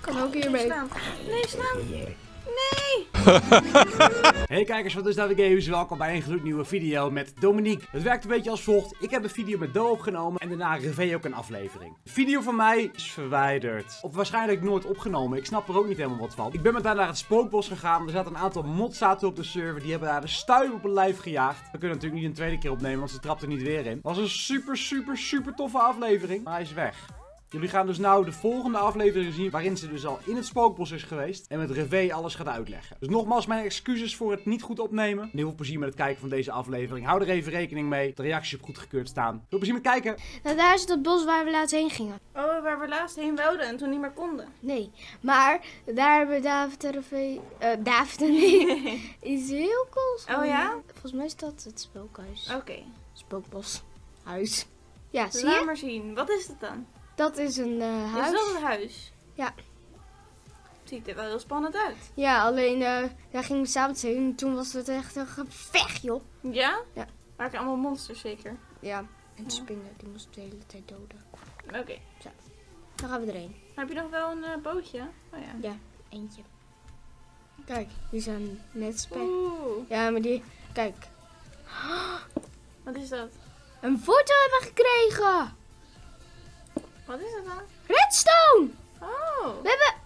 Kan ook hiermee. Slaan. Nee, slaan. Nee! Hey kijkers van de Games, welkom bij een gloednieuwe video met Dominique. Het werkt een beetje als volgt. Ik heb een video met Do opgenomen en daarna Revee ook een aflevering. De video van mij is verwijderd. Of waarschijnlijk nooit opgenomen. Ik snap er ook niet helemaal wat van. Ik ben met haar naar het spookbos gegaan. Er zaten een aantal mods op de server. Die hebben haar de stuip op een lijf gejaagd. We kunnen natuurlijk niet een tweede keer opnemen, want ze trapt er niet weer in. Het was een super toffe aflevering. Maar hij is weg. Jullie gaan dus nou de volgende aflevering zien waarin ze dus al in het spookbos is geweest en met Revee alles gaat uitleggen. Dus nogmaals mijn excuses voor het niet goed opnemen. En heel veel plezier met het kijken van deze aflevering. Hou er even rekening mee. De reacties op goedgekeurd staan. Veel plezier met kijken. Nou, daar is het bos waar we laatst heen gingen. Oh, waar we laatst heen wilden en toen niet meer konden. Nee, maar daar hebben David en Revee... David en ik iets heel cools. Oh ja? Volgens mij is dat het spookhuis. Oké. Spookbos. Huis. Ja, zie Laat je? maar zien. Wat is het dan? Dat is een huis. Is dat een huis? Ja. Ziet er wel heel spannend uit. Ja, alleen daar gingen we s'avonds heen en toen was het echt een gevecht, joh. Ja? Ja. Waren allemaal monsters zeker? Ja, en de spinnen, die moesten de hele tijd doden. Oké. Dan gaan we erheen. Heb je nog wel een bootje? Oh ja. Ja, eentje. Kijk, die zijn net spek. Oeh. Ja, maar die... Kijk. Wat is dat? Een foto hebben we gekregen! Wat is dat dan? Redstone! Oh. We hebben...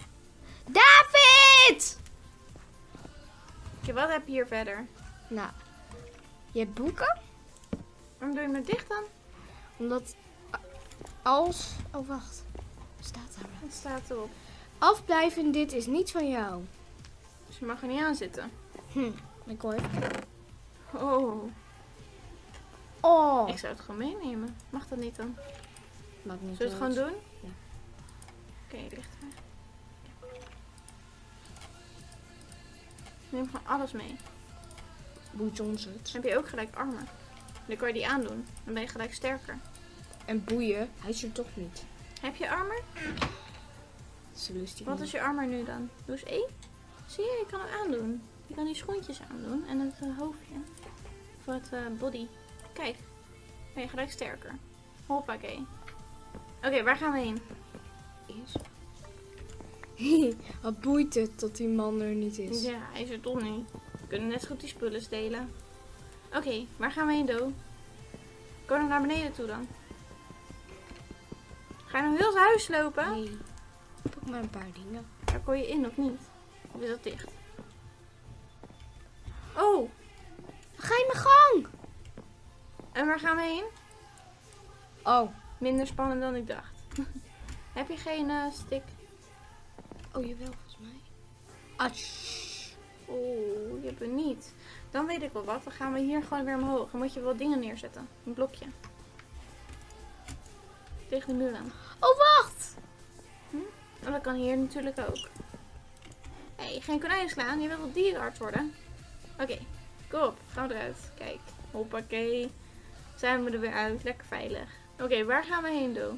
David! Oké, wat heb je hier verder? Nou, je hebt boeken. Waarom doe je me dicht dan? Omdat als... Oh, wacht. Staat daar. Wat staat erop? Afblijven, dit is niet van jou. Dus je mag er niet aan zitten. Ik hoor even. Oh. Oh. Ik zou het gewoon meenemen. Mag dat niet dan? Maakt niet Zullen we het gewoon doen? Ja. Oké, je ligt er. Neem gewoon alles mee. Boeit ons het. Dan heb je ook gelijk armen. Dan kan je die aandoen. Dan ben je gelijk sterker. En boeien, hij is er toch niet. Heb je armer? Ze lust die Wat niet. is je armer nu dan? Doe eens 1. Zie je, je kan hem aandoen. Je kan die schoentjes aandoen. En het hoofdje. Voor het body. Kijk. Ben je gelijk sterker. Hoppakee. Oké, waar gaan we heen? Is. Wat boeit het dat die man er niet is? Ja, hij is er toch niet. We kunnen net zo goed die spullen stelen. Oké, waar gaan we heen, Do? Kom we naar beneden toe dan? Ga je nou heel zijn huis lopen? Nee. Pak maar een paar dingen. Daar kon je in of niet? Of is dat dicht? Oh, Ga je mijn gang? en waar gaan we heen? Oh. Minder spannend dan ik dacht. Heb je geen stick? Oh, jawel, volgens mij. Atsch. Oeh, je hebt hem niet. Dan weet ik wel wat. Dan gaan we hier gewoon weer omhoog. Dan moet je wel dingen neerzetten. Een blokje. Tegen de muur aan. Oh, wacht. En dat kan hier natuurlijk ook. Hé, geen konijn slaan. Je wilt wel dierenarts worden. Oké, kom op. Gaan we eruit. Kijk. Hoppakee. Zijn we er weer uit. Lekker veilig. Oké, waar gaan we heen, Do?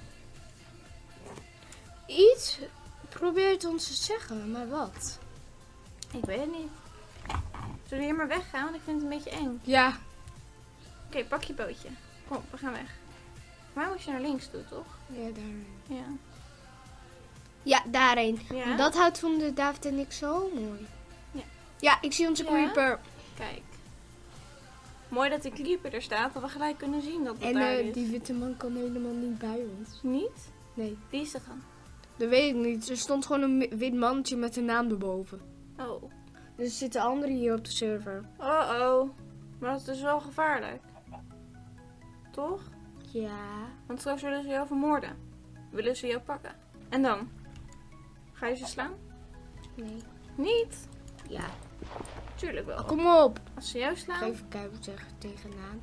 Iets probeert ons te zeggen, maar wat? Ik weet het niet. Zullen we hier maar weggaan? Want ik vind het een beetje eng. Ja. Oké, pak je bootje. Kom, we gaan weg. Waar moet je naar links toe, toch? Ja, daarheen. Ja. Ja, daarheen. Ja? Dat houdt van de David en ik zo mooi. Ja. Ja, ik zie onze Ja? creeper. Kijk. Mooi dat die creeper er staat, dat we gelijk kunnen zien dat het En daar is. die witte man kan helemaal niet bij ons. Niet? Nee, Wie is dat dan? dat weet ik niet. Er stond gewoon een wit mannetje met een naam erboven. Oh. Dus er zitten anderen hier op de server. Oh. Maar dat is dus wel gevaarlijk. Toch? Ja. Want straks willen ze jou vermoorden. Willen ze jou pakken. En dan? Ga je ze slaan? Nee. Niet? Ja. Tuurlijk wel. Kom op. Als ze jou Ik ga slaan, even kijken zeggen tegenaan.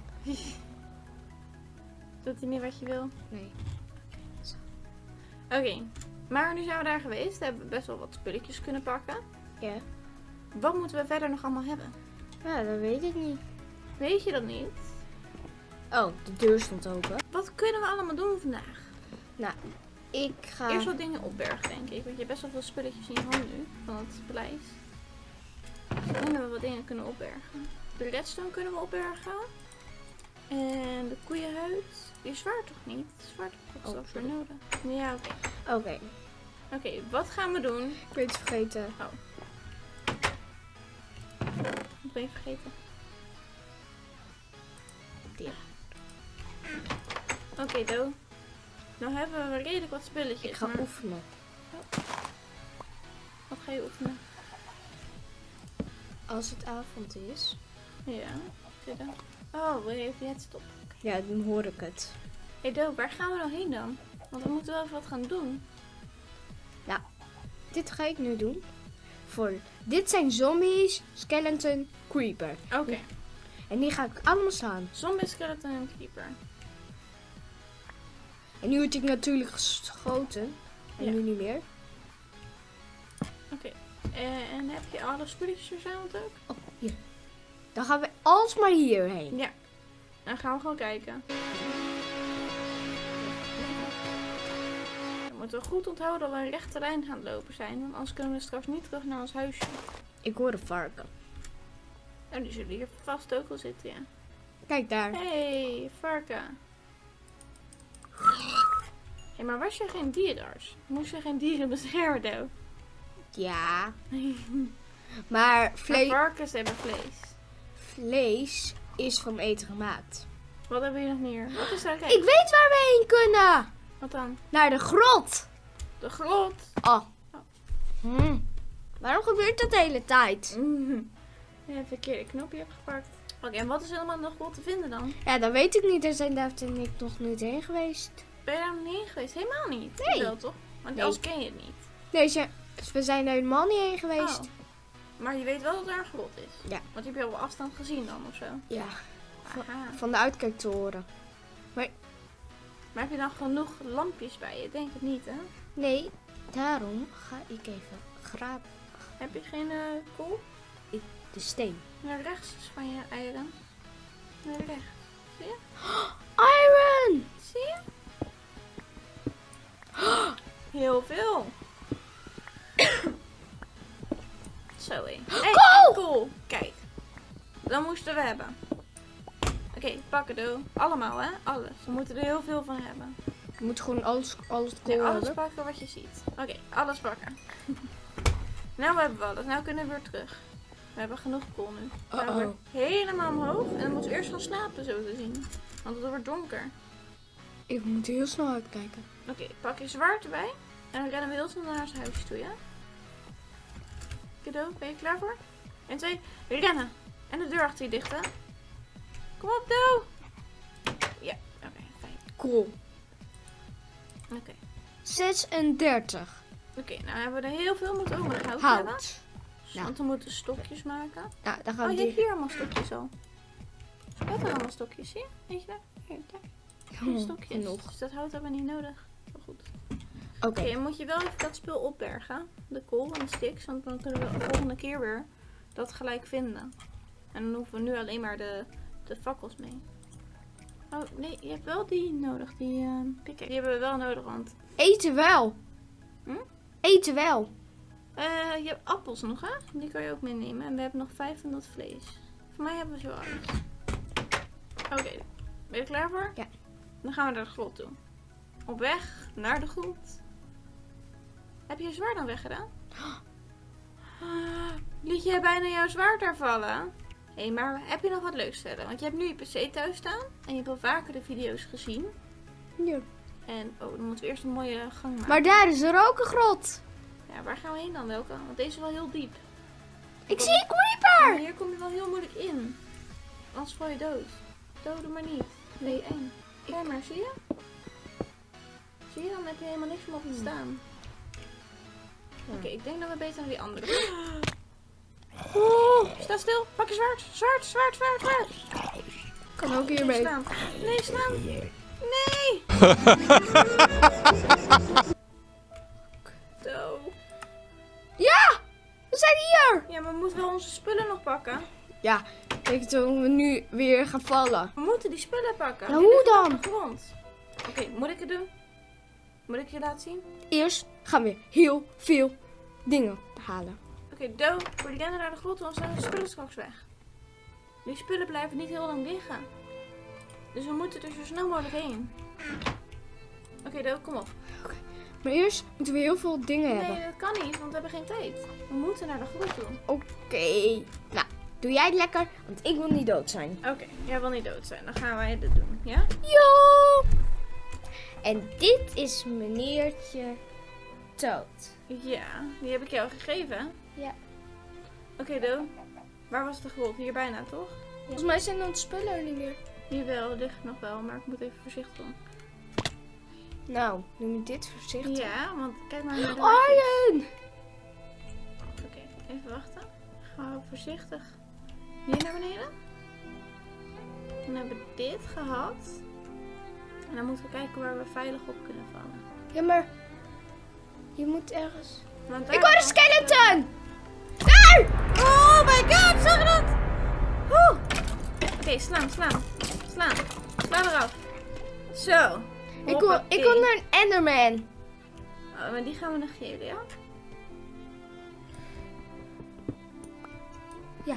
doet hij niet wat je wil. Nee. Oké. Maar nu zijn we daar geweest. We hebben best wel wat spulletjes kunnen pakken. Ja. Wat moeten we verder nog allemaal hebben? Ja, dat weet ik niet. Weet je dat niet? Oh, de deur stond open. Wat kunnen we allemaal doen vandaag? Nou, ik ga... Eerst wat dingen opbergen, denk ik. Want je hebt best wel veel spulletjes in je hand nu. Van het paleis. Dan hebben we wat dingen kunnen opbergen. De redstone kunnen we opbergen. En de koeienhuid. Die is zwaar toch niet? Zwaar toch Oh, straks weer sorry. nodig. Ja, oké. Oké. Oké, wat gaan we doen? Ik weet het vergeten. Wat ben je vergeten? Die. Oké, Do. Nou hebben we redelijk wat spulletjes. Ik ga maar... oefenen. Wat ga je oefenen? Als het avond is. Ja, zit er. Oh, wil je even het stop? Ja, dan hoor ik het. Hey Do, waar gaan we nou heen dan? Want we moeten wel even wat gaan doen. Dit ga ik nu doen. Dit zijn zombies, skeleton, creeper. Oké. En die ga ik allemaal slaan. Zombie, skeleton en creeper. En nu word ik natuurlijk geschoten. En Ja. nu niet meer. Oké. En heb je alle spulletjes verzameld ook? Oh, hier. Dan gaan we alsmaar hierheen. Ja. Dan gaan we gewoon kijken. We moeten goed onthouden dat we een rechte lijn gaan lopen zijn. Want anders kunnen we straks niet terug naar ons huisje. Ik hoor een varken. En die zullen hier vast ook wel zitten, ja. Kijk daar. Hey, varken. Hé, maar was je geen dierenarts? Moest je geen dieren beschermen, Do? Ja. Maar Maar vlees varkens hebben vlees. is van eten gemaakt. Wat hebben we hier nog meer? Wat is daar? Kijk. Ik weet waar we heen kunnen. Wat dan? Naar de grot. De grot. Oh. Waarom gebeurt dat de hele tijd? Je hebt een verkeerde knopje hebt gepakt. Oké, en wat is helemaal nog grot te vinden dan? Ja, dat weet ik niet. Daar zijn David en ik nog niet heen geweest. Ben je daar nog niet heen geweest? Helemaal niet. Nee. Wel toch? Want Nee. anders ken je het niet. Deze, we zijn er helemaal niet heen geweest. Oh. Maar je weet wel dat er een grot is. Ja. Want die heb je op afstand gezien dan of zo. Ja, Aha. van de uitkijktoren. Maar heb je dan genoeg lampjes bij je? Ik denk het niet, hè? Nee, daarom ga ik even graven. Heb je geen kool? De steen. Naar rechts van je eieren. Naar rechts. Zie je? Iron! Zie je? Heel veel. Zo hé. Hey, cool. Kijk. Dat moesten we hebben. Oké, pakken Do. Allemaal hè? Alles. We moeten er heel veel van hebben. Je moet gewoon alles kool Nee, alles hebben. pakken wat je ziet. Oké, alles pakken. Nou hebben we alles. Nou kunnen we weer terug. We hebben genoeg kool nu. We gaan weer helemaal omhoog. En dan moeten we eerst gaan slapen zo te zien. Want het wordt donker. Ik moet heel snel uitkijken. Oké, pak je zwaard erbij. En dan rennen we heel snel naar ons huisje toe, ja? Kiddo, ben je klaar voor? 1, 2, rennen. En de deur achter je dicht, hè? Kom op, Do! Ja, oké, fijn. Cool. Oké. 36. Oké, nou hebben we er heel veel moeten ook met hout hebben. Hout. Want we moeten stokjes maken. Nou, dan gaan Oh, we je hebt die... hier allemaal stokjes al. Je hebt er allemaal stokjes, zie je? Eentje daar. Hier, daar. Hier, stokjes. genoeg. Dus dat hout hebben we niet nodig. Wel goed. Oké. Oké, dan moet je wel even dat spul opbergen. De kool en de sticks. Want dan kunnen we de volgende keer weer dat gelijk vinden. En dan hoeven we nu alleen maar de fakkels mee. Oh, nee, je hebt wel die nodig. Die pikken. Die hebben we wel nodig, want... Eten wel. Hm? Eten wel. Je hebt appels nog, hè? Die kan je ook meenemen. En we hebben nog 5 van dat vlees. Voor mij hebben we zo alles. Oké, ben je er klaar voor? Ja. Dan gaan we naar de grot toe. Op weg naar de grot. Heb je je zwaard dan weggedaan? Liet jij bijna jouw zwaard daar vallen? Hé, maar heb je nog wat leuks verder? Want je hebt nu je PC thuis staan. En je hebt al vaker de video's gezien. Ja. En, oh, dan moeten we eerst een mooie gang maken. Maar daar is er ook een grot. Ja, waar gaan we heen dan? Welke? Want deze is wel heel diep. Ik zie een Maar creeper. hier kom je wel heel moeilijk in. Anders val je dood. Doden maar niet. Nee, eng. Kijk maar, zie je? Zie je? Dan heb je helemaal niks meer op te staan. Oké, ik denk dat we beter naar die andere gaan. Sta stil. Pak je zwaard. Zwaard, zwaard, zwaard, zwaard. Kan ook hiermee. Slaan. Nee, slaan. Nee. Zo. Ja! We zijn hier. Ja, maar we moeten wel onze spullen nog pakken. Ja, ik denk dat we nu weer gaan vallen. We moeten die spullen pakken. Nou, Die hoe liggen dan? op de grond. Oké, moet ik het doen? Moet ik je laten zien? Eerst gaan we heel veel dingen halen. Oké, Do, voor die rennen naar de grot, dan zijn de spullen straks weg. Die spullen blijven niet heel lang liggen. Dus we moeten er zo snel mogelijk heen. Oké, Do, kom op. Maar eerst moeten we heel veel dingen hebben. Nee, dat kan niet, want we hebben geen tijd. We moeten naar de grot toe. Oké. Nou, doe jij het lekker, want ik wil niet dood zijn. Oké, jij wil niet dood zijn. Dan gaan wij dit doen, ja? Jo! En dit is meneertje Toad. Ja, die heb ik jou gegeven. Ja. Oké, Do. Waar was de grot? Hier bijna, toch? Volgens mij zijn onze spullen er niet meer. Jawel, er ligt nog wel, maar ik moet even voorzichtig doen. Nou, doe me dit voorzichtig. Ja, want kijk maar naar de Arjen! Oké, even wachten. Gaan we voorzichtig hier naar beneden. Dan hebben we dit gehad. En dan moeten we kijken waar we veilig op kunnen vallen. Ja, maar je moet ergens... Want Ik hoor een skeleton! Daar! Oh my god, zag je dat? Oké, slaan. Sla eraf. Zo. Ik wil naar een Enderman. Oh, maar die gaan we negeren, ja? Ja.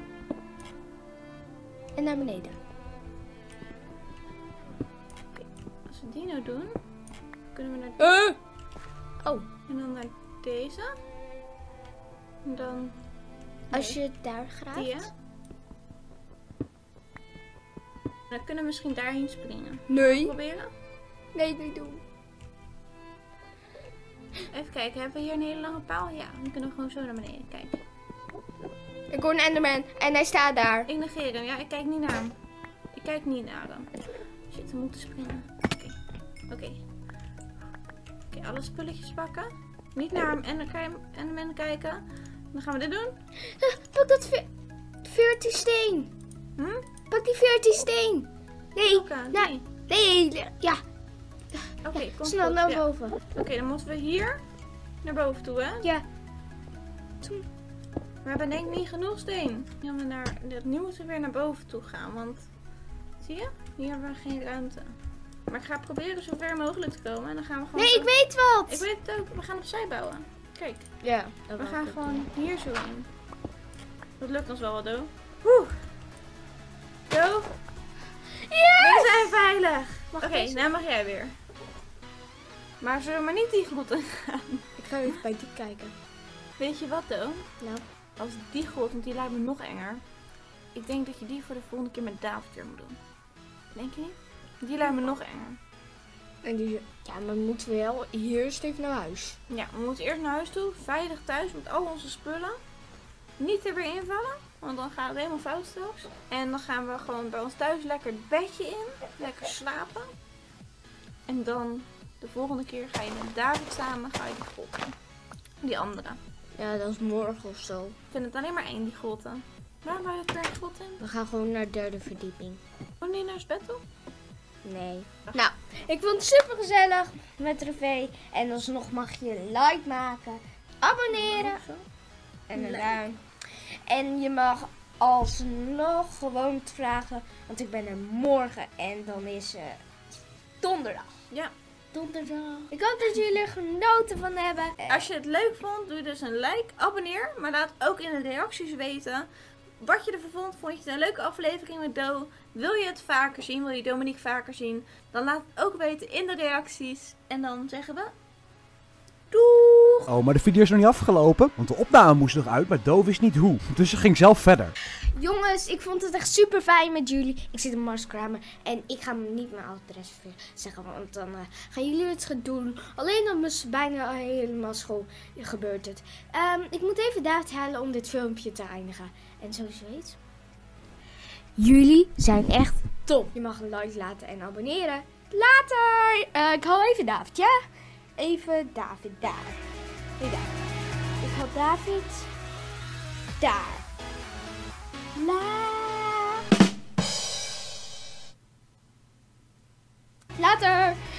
En naar beneden. Als we die nou doen, kunnen we naar Oh, en dan naar deze. En dan als je het daar graaft. die, hè? Dan kunnen we misschien daarheen springen. Nee. Proberen? Nee, niet doen. Even kijken, hebben we hier een hele lange paal? Ja, dan kunnen we gewoon zo naar beneden. Kijk. Ik hoor een Enderman en hij staat daar. Ik negeer hem, ja, ik kijk niet naar hem. Ik kijk niet naar hem. Shit, we moeten springen. Oké, alle spulletjes pakken. Niet naar hem en hem kijken. Dan gaan we dit doen. Pak dat 14 steen. Pak die 14 steen. Nee, Welke? nee, ja. Oké, kom Snel goed, naar ja. boven. Oké, dan moeten we hier naar boven toe, hè? Ja. We hebben denk ik niet genoeg steen. Ja, nu moeten we weer naar boven toe gaan, want... Zie je? Hier hebben we geen ruimte. Maar ik ga proberen zo ver mogelijk te komen en dan gaan we gewoon... Nee, zo... ik weet wat. Ik weet het ook. We gaan opzij bouwen. Kijk, Ja. we gaan gewoon hier zo in. Dat lukt ons wel wat, Do. Woe! Do? We zijn veilig! Oké, nou mag jij weer. Maar zullen we maar niet die grot in gaan? Ik ga even bij die kijken. Weet je wat, Do? Nou. Als die grot, want die lijkt me nog enger. Ik denk dat je die voor de volgende keer met David weer moet doen. Denk je niet? Die lijkt me nog enger. En die, ja, maar we moeten wel eerst even naar huis. Ja, we moeten eerst naar huis toe. Veilig thuis met al onze spullen. Niet er weer invallen. Want dan gaat het helemaal fout straks. En dan gaan we gewoon bij ons thuis lekker het bedje in. Lekker slapen. En dan de volgende keer ga je met David samen ga je die grot in. Die andere. Ja, dat is morgen of zo. Ik vind het alleen maar één, die grotten. Waarom ga je er een grot in? We gaan gewoon naar de 3e verdieping. Moet je niet naar het bed toe? Nee. Nou, ik vond het super gezellig met Revee. En alsnog mag je een like maken, abonneren en een duim. En je mag alsnog gewoon vragen, want ik ben er morgen en dan is het donderdag. Ja. Donderdag. Ik hoop dat jullie er genoten van hebben. Als je het leuk vond, doe dus een like, abonneer. Maar laat ook in de reacties weten wat je ervan vond. Vond je het een leuke aflevering met Do? Wil je het vaker zien? Wil je Dominique vaker zien? Dan laat het ook weten in de reacties. En dan zeggen we... Doeg! Oh, maar de video is nog niet afgelopen, want de opname moest nog uit, maar Do wist niet hoe. Dus ze ging zelf verder. Jongens, ik vond het echt super fijn met jullie. Ik zit in Marskramer en ik ga niet mijn adres zeggen, want dan gaan jullie het gaan doen. Alleen dan is bijna helemaal school gebeurt het. Ik moet even David halen om dit filmpje te eindigen. En zoals je weet, jullie zijn echt top. Je mag een like laten en abonneren. Later! Ik haal even David, ja? Even David daar. Nee, daar. Ik haal David daar. Later!